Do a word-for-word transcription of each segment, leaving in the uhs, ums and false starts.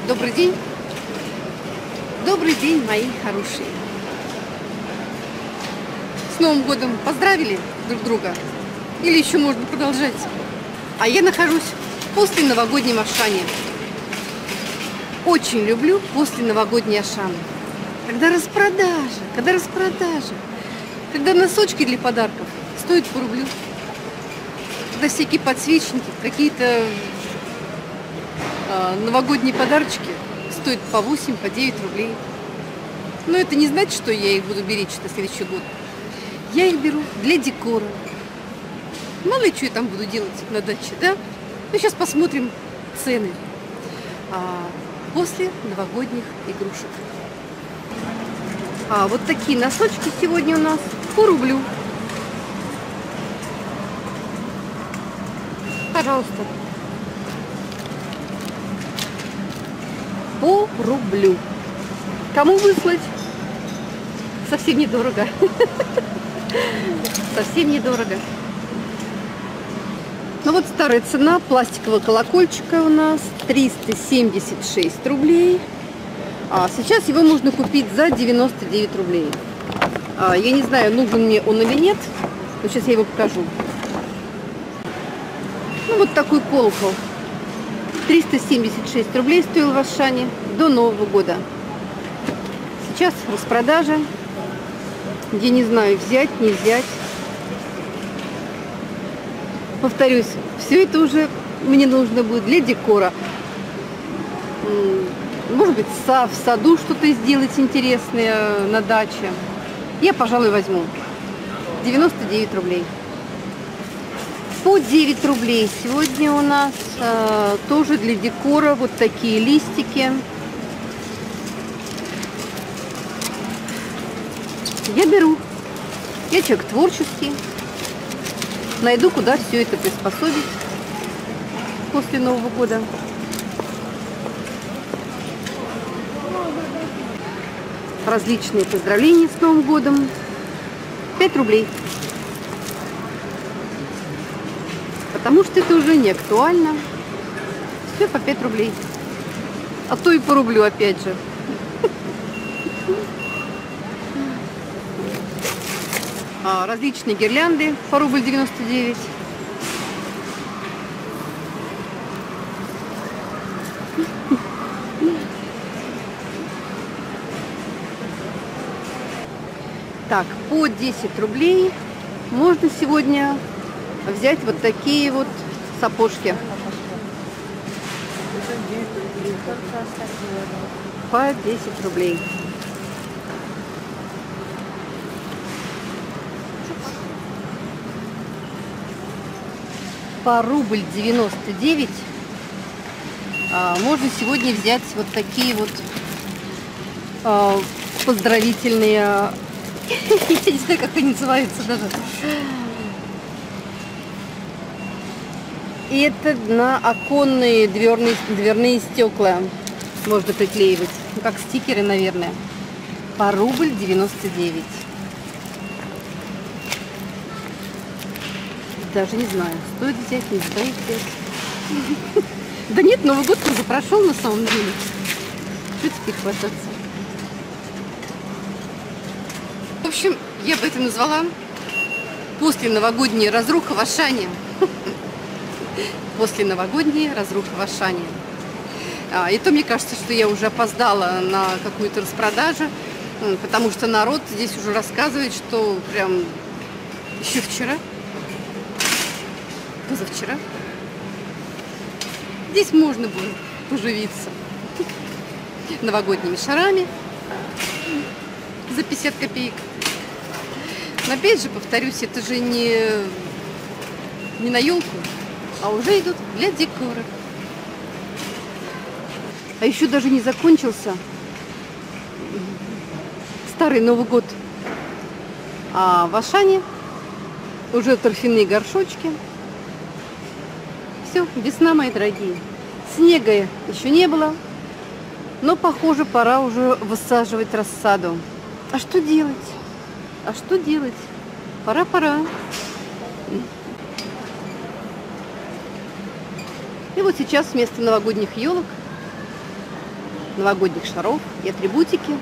Добрый день. Добрый день, мои хорошие. С Новым годом поздравили друг друга? Или еще можно продолжать? А я нахожусь после новогодней Ашане. Очень люблю после новогодней Ашаны. Когда распродажа, когда распродажа. Когда носочки для подарков стоят по рублю. Когда всякие подсвечники, какие-то э, новогодние подарочки стоят по восемь, по девять рублей. Но это не значит, что я их буду беречь на следующий год. Я их беру для декора. Мало ли, что я там буду делать на даче, да? Ну, сейчас посмотрим цены а, после новогодних игрушек. А вот такие носочки сегодня у нас по рублю. Пожалуйста. По рублю. Кому выслать? Совсем недорого. Совсем недорого. Ну вот старая цена пластикового колокольчика у нас триста семьдесят шесть рублей. А сейчас его можно купить за девяносто девять рублей. А, я не знаю, нужен мне он или нет. Но сейчас я его покажу. Ну вот такой колокол. триста семьдесят шесть рублей стоил в Ашане до Нового года. Сейчас распродажа. Я не знаю, взять, не взять. Повторюсь, все это уже мне нужно будет для декора. Может быть, в саду что-то сделать интересное на даче. Я, пожалуй, возьму. девяносто девять рублей. По девять рублей сегодня у нас э, тоже для декора вот такие листики. Я беру. Я человек творческий. Найду, куда все это приспособить после Нового года. Различные поздравления с Новым годом. пять рублей. Потому что это уже не актуально. Все по пять рублей. А то и по рублю опять же. А, различные гирлянды по рубль девяносто девять. Так, по десять рублей можно сегодня взять вот такие вот сапожки. По десять рублей. По рубль девяносто девять а, можно сегодня взять вот такие вот а, поздравительные, я не знаю, как они называются даже. И это на оконные дверные, дверные стекла можно приклеивать, ну, как стикеры, наверное. По рубль девяносто девять. Даже не знаю, стоит взять, не стоит взять. Да нет, Новый год уже прошел на самом деле. Что теперь хвататься? В общем, я бы это назвала после новогодняя разруха в Ашане. После новогодней разруха в Ашане. А, и то мне кажется, что я уже опоздала на какую-то распродажу, потому что народ здесь уже рассказывает, что прям еще вчера, позавчера, здесь можно было поживиться новогодними шарами за пятьдесят копеек. Но опять же, повторюсь, это же не, не на елку, а уже идут для декора. А еще даже не закончился старый Новый год. А в Ашане уже торфяные горшочки. Все, весна, мои дорогие. Снега еще не было, но, похоже, пора уже высаживать рассаду. А что делать? А что делать? Пора-пора. И вот сейчас вместо новогодних елок новогодних шаров и атрибутики.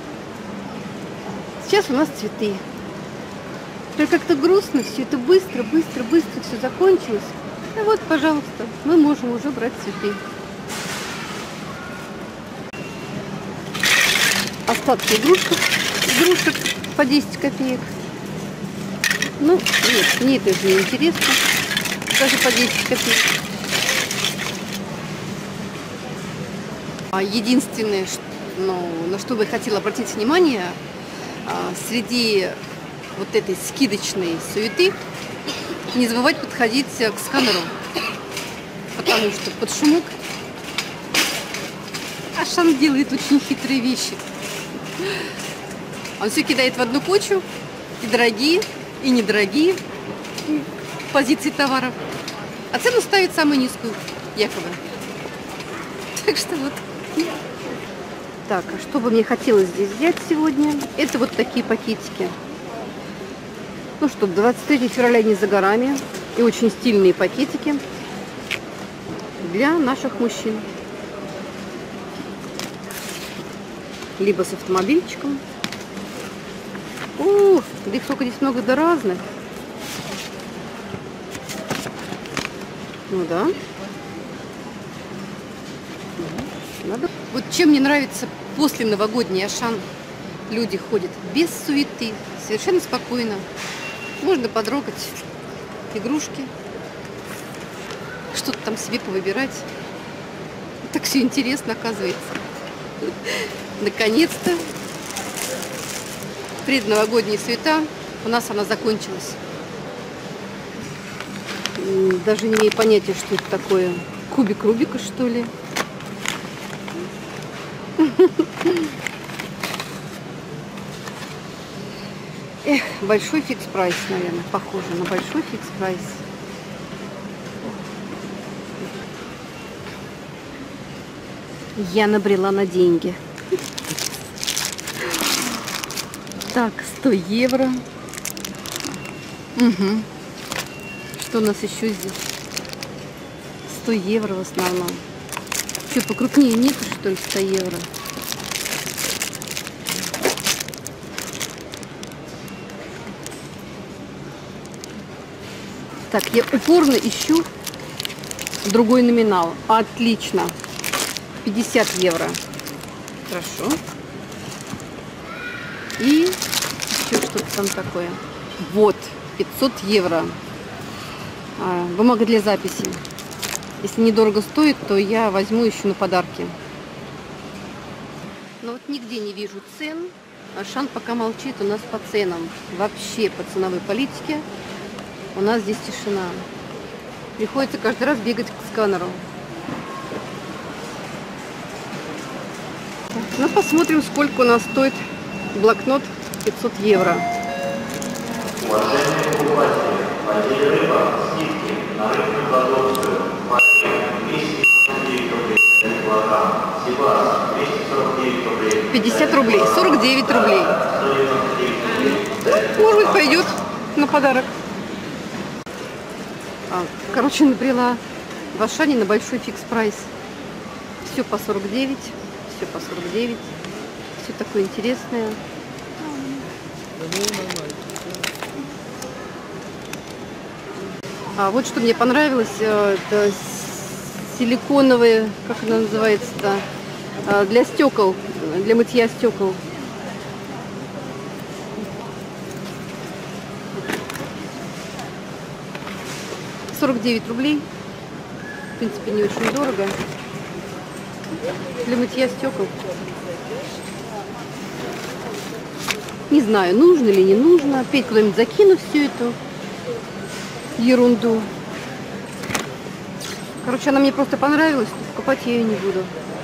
Сейчас у нас цветы. Только как-то грустно, все это быстро, быстро, быстро все закончилось. И вот, пожалуйста, мы можем уже брать цветы. Остатки игрушек, игрушек по десять копеек. Ну, нет, мне это уже не интересно. Даже по десять копеек. Единственное, ну, на что бы я хотела обратить внимание, среди вот этой скидочной суеты не забывать подходить к сканеру, потому что под шумок Ашан делает очень хитрые вещи. Он все кидает в одну кучу, и дорогие, и недорогие позиции товаров, а цену ставит самую низкую, якобы. Так что вот. Так, а что бы мне хотелось здесь взять сегодня? Это вот такие пакетики. Ну что, двадцать третьего февраля не за горами. И очень стильные пакетики для наших мужчин. Либо с автомобильчиком. Ух, да их сколько здесь много, да разных. Ну да. Надо. Вот чем мне нравится после новогодний Ашан. Люди ходят без суеты, совершенно спокойно. Можно потрогать игрушки, что-то там себе повыбирать. Так все интересно, оказывается. Наконец-то предновогодняя суета у нас она закончилась. Даже не имею понятия, что это такое. Кубик Рубика, что ли? Эх, большой фикс прайс, наверное, похоже на большой фикс прайс. Я набрела на деньги. Так, сто евро. Угу. Что у нас еще здесь? сто евро в основном. Что, покрупнее нету, что ли, сто евро? Так, я упорно ищу другой номинал. Отлично. пятьдесят евро. Хорошо. И еще что-то там такое. Вот, пятьсот евро. А, бумага для записи. Если недорого стоит, то я возьму еще на подарки. Но вот нигде не вижу цен. Ашан пока молчит у нас по ценам. Вообще по ценовой политике у нас здесь тишина. Приходится каждый раз бегать к сканеру. Ну, посмотрим, сколько у нас стоит блокнот пятьсот евро. Уважаемые покупатели, в отделе рыба скидки на рыбную продукцию двести сорок девять рублей за килограмм, сибас двести сорок девять рублей, пятьдесят рублей, сорок девять рублей. Может быть, пойдет на подарок. А, короче, набрела в Ашане на большой фикс прайс. Все по сорок девять, все по сорок девять, все такое интересное. А вот что мне понравилось, это силиконовые, как она называется-то, для стекол, для мытья стекол. сорок девять рублей. В принципе, не очень дорого. Для мытья стекол. Не знаю, нужно или не нужно. Опять куда-нибудь закину всю эту ерунду. Короче, она мне просто понравилась, но покупать я ее не буду.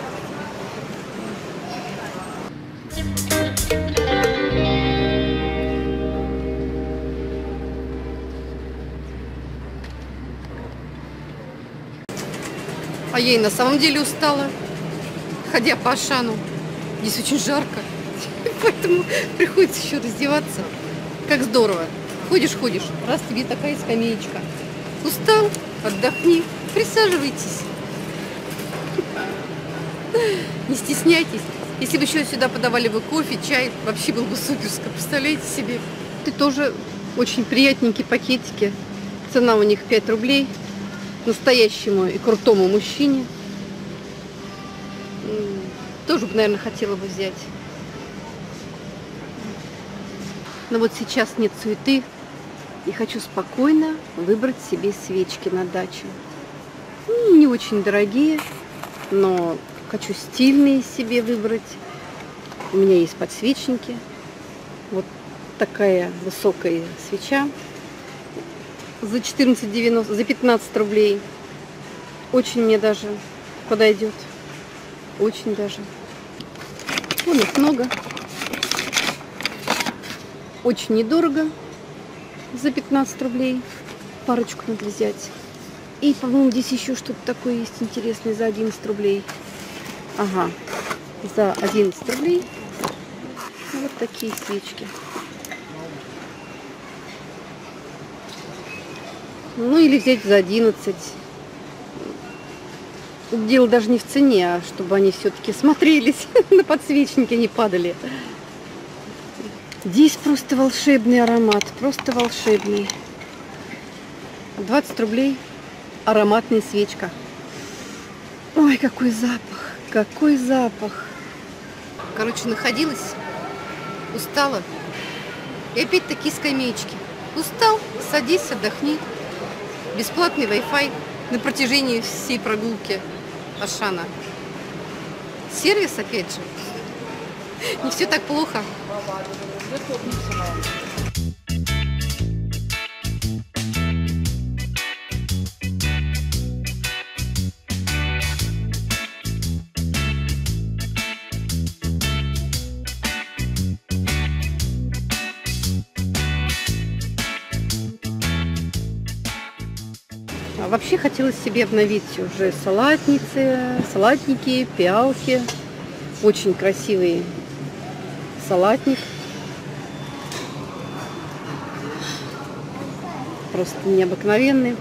А я и на самом деле устала, ходя по Ашану. Здесь очень жарко, поэтому приходится еще раздеваться. Как здорово. Ходишь, ходишь, раз тебе такая скамеечка. Устал? Отдохни, присаживайтесь. Не стесняйтесь. Если бы еще сюда подавали бы кофе, чай, вообще был бы суперско. Представляете себе? Это тоже очень приятненькие пакетики. Цена у них пять рублей. Настоящему и крутому мужчине. Тоже бы, наверное, хотела бы взять. Но вот сейчас нет суеты. И хочу спокойно выбрать себе свечки на дачу. Не очень дорогие, но хочу стильные себе выбрать. У меня есть подсвечники. Вот такая высокая свеча за четырнадцать девяносто, за пятнадцать рублей. Очень мне даже подойдет. Очень даже. Вон их много. Очень недорого. За пятнадцать рублей. Парочку надо взять. И, по-моему, здесь еще что-то такое есть интересное за одиннадцать рублей. Ага. За одиннадцать рублей. Вот такие свечки. Ну или взять за одиннадцать. Дело даже не в цене, а чтобы они все-таки смотрелись на подсвечники, не падали. Здесь просто волшебный аромат, просто волшебный. двадцать рублей ароматная свечка. Ой, какой запах, какой запах. Короче, находилась, устала. И опять такие скамеечки. Устал, садись, отдохни. Бесплатный Wi-Fi на протяжении всей прогулки Ашана. Сервис, опять же. Не все так плохо. А вообще хотелось себе обновить уже салатницы, салатники, пиалки. Очень красивый салатник. Просто необыкновенный.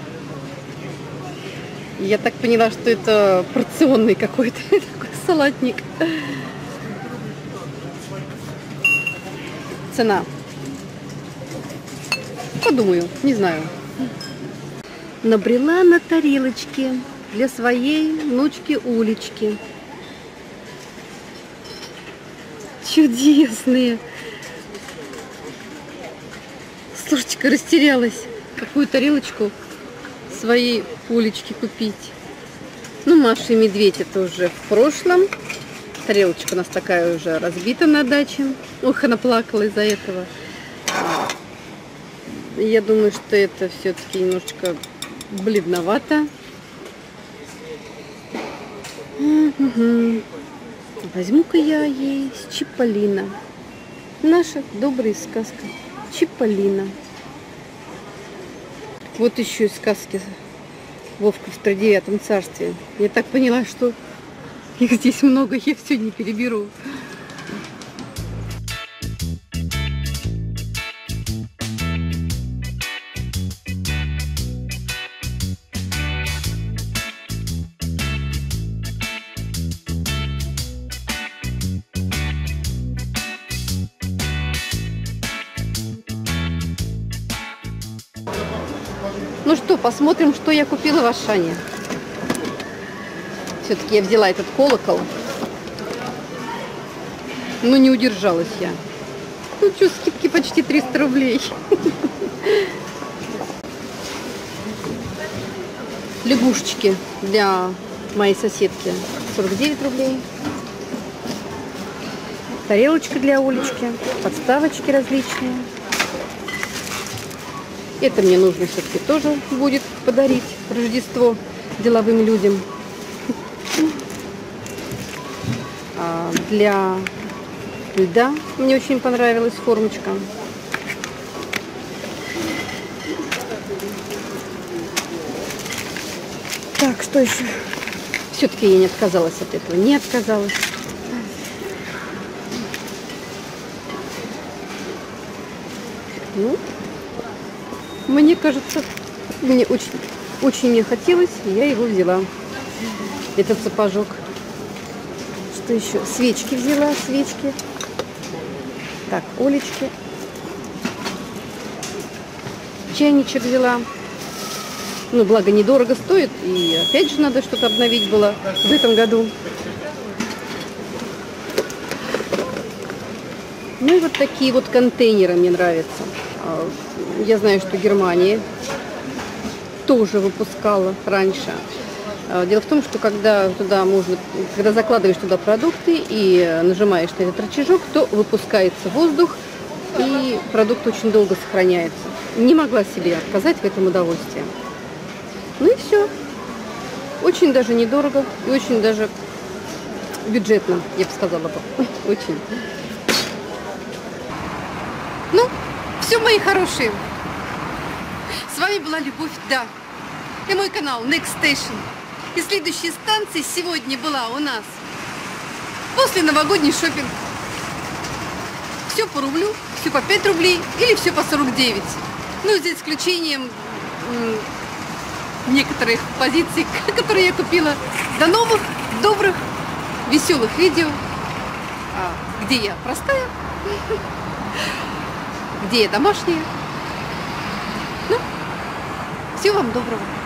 Я так поняла, что это порционный какой-то такой салатник. Цена. Подумаю, не знаю. Набрела на тарелочке для своей внучки Улечки. Чудесные. Слушайте-ка, растерялась. Какую тарелочку своей Улечке купить? Ну, Маша и Медведь это уже в прошлом. Тарелочка у нас такая уже разбита на даче. Ох, она плакала из-за этого. Я думаю, что это все-таки немножечко бледновато. Угу. Возьму-ка я ей с Чиполлино. Наша добрая сказка. Чиполлино. Вот еще из сказки Вовка в тридевятом царстве. Я так поняла, что их здесь много, я все не переберу. Ну что, посмотрим, что я купила в Ашане. Все-таки я взяла этот колокол. Но не удержалась я. Ну что, скидки почти триста рублей. Лягушечки для моей соседки сорок девять рублей. Тарелочка для Олечки. Подставочки различные. Это мне нужно все-таки тоже будет подарить в Рождество деловым людям. А для льда мне очень понравилась формочка. Так, что еще? Все-таки я не отказалась от этого. Не отказалась. Ну, мне кажется, мне очень, очень не хотелось, и я его взяла. Этот сапожок. Что еще? Свечки взяла, свечки. Так, Олечки. Чайничек взяла. Ну, благо, недорого стоит. И опять же надо что-то обновить было в этом году. Ну и вот такие вот контейнеры мне нравятся. Я знаю, что Германия тоже выпускала раньше. Дело в том, что когда туда можно, когда закладываешь туда продукты и нажимаешь на этот рычажок, то выпускается воздух, и продукт очень долго сохраняется. Не могла себе отказать в этом удовольствии. Ну и все. Очень даже недорого и очень даже бюджетно, я бы сказала бы. Очень. Ну, все, мои хорошие. С вами была Любовь, да. И мой канал Next Station. И следующая станция сегодня была у нас после новогодний шопинг. Все по рублю, все по пять рублей или все по сорок девять. Ну, за исключением некоторых позиций, которые я купила. До новых, добрых, веселых видео, где я простая, где я домашняя. Ну, всего вам доброго.